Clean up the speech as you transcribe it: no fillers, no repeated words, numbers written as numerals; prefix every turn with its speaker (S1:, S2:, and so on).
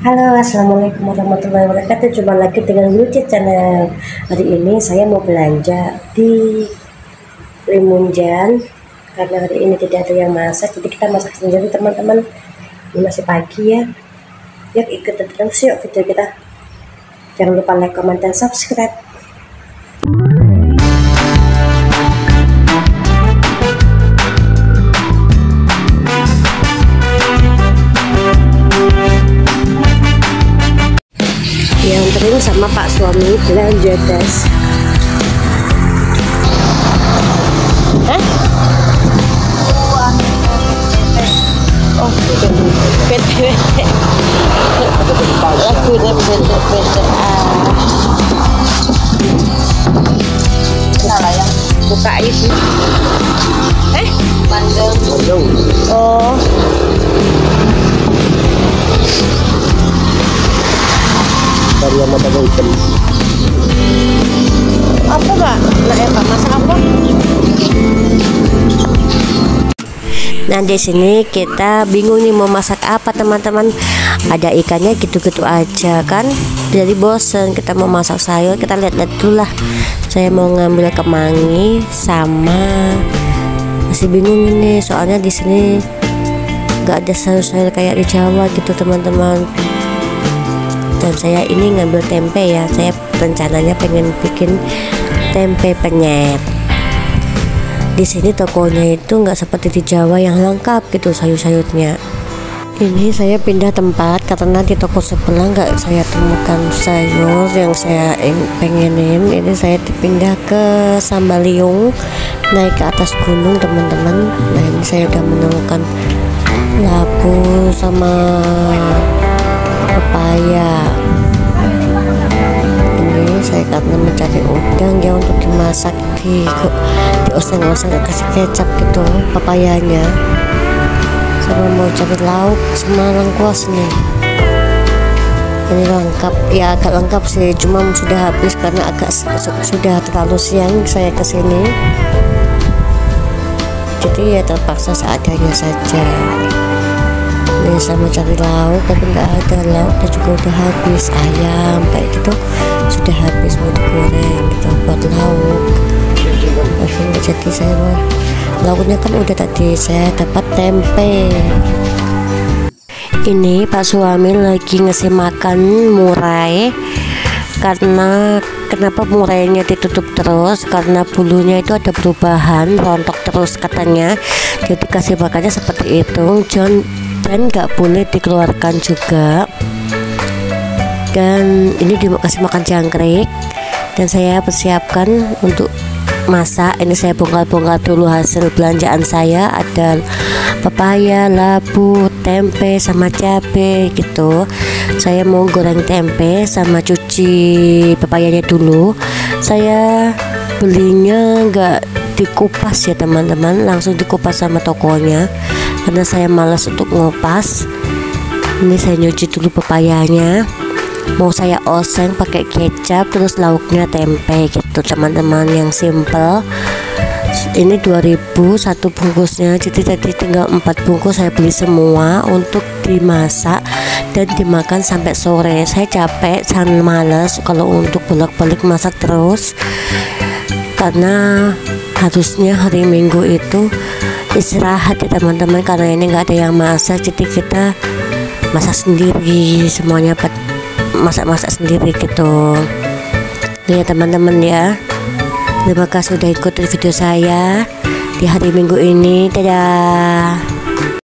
S1: Halo, assalamualaikum warahmatullahi wabarakatuh. Jumpa lagi dengan Lucu Channel. Hari ini saya mau belanja di Limunjan karena hari ini tidak ada yang masak, jadi kita masak sendiri teman-teman. Ini masih pagi ya. Yuk ikut terus yuk video kita. Jangan lupa like, comment, dan subscribe. Yang penting sama Pak suami belanja guys. Oh, PT lagu dan PT salah yang buka itu Bandung. Oh,
S2: dari yang ada ikan.
S1: apa Pak? Nah ya Pak, masak apa? Nah di sini kita bingung nih mau masak apa teman-teman. Ada ikannya gitu-gitu aja kan. Jadi bosen kita mau masak sayur. Kita lihat-lihat dulu lah. Saya mau ngambil kemangi sama masih bingung ini. Soalnya di sini nggak ada sayur-sayur kayak di Jawa gitu teman-teman. Dan saya ini ngambil tempe ya. Saya rencananya pengen bikin tempe penyet. Di sini tokonya itu nggak seperti di Jawa yang lengkap gitu sayur-sayurnya. Ini saya pindah tempat karena di toko sebelah nggak saya temukan sayur yang saya pengenin. Ini saya pindah ke Sambaliung, naik ke atas gunung teman-teman. Nah ini saya udah menemukan labu sama pepaya. Ini saya karena mencari udang ya untuk dimasak di oseng-oseng kasih kecap gitu papayanya. Sama mau cari lauk sama lengkuas nih. Ini lengkap ya, agak lengkap sih, cuma sudah habis karena agak sudah terlalu siang saya kesini. Jadi ya terpaksa seadanya saja. Ini sama cari lauk tapi nggak ada lauknya juga udah habis. Ayam kayak gitu sudah habis mau digoreng gitu buat lauk. Akhirnya jadi saya lauknya kan udah tadi saya dapat tempe. Ini Pak suami lagi ngasih makan murai. Karena kenapa murainya ditutup terus? Karena bulunya itu ada perubahan, rontok terus katanya. Jadi kasih makannya seperti itu. Dan nggak boleh dikeluarkan juga. Dan ini dikasih makan jangkrik. Dan saya persiapkan untuk masak. Ini saya bongkar-bongkar dulu hasil belanjaan saya. Ada pepaya, labu, tempe sama cabai gitu. Saya mau goreng tempe sama cuci pepayanya dulu. Saya belinya nggak dikupas ya teman-teman, langsung dikupas sama tokonya karena saya malas untuk ngupas. Ini saya nyuci dulu pepayanya, mau saya oseng pakai kecap, terus lauknya tempe gitu teman-teman, yang simple. Ini 2000 satu bungkusnya, jadi tadi tinggal 4 bungkus saya beli semua untuk dimasak dan dimakan sampai sore. Saya capek dan males kalau untuk bolak-balik masak terus, karena harusnya hari Minggu itu istirahat ya teman-teman, karena ini nggak ada yang masak, jadi kita masak sendiri semuanya, masak-masak sendiri gitu ya teman-teman ya. Terima kasih sudah ikutin video saya di hari Minggu ini. Dadah.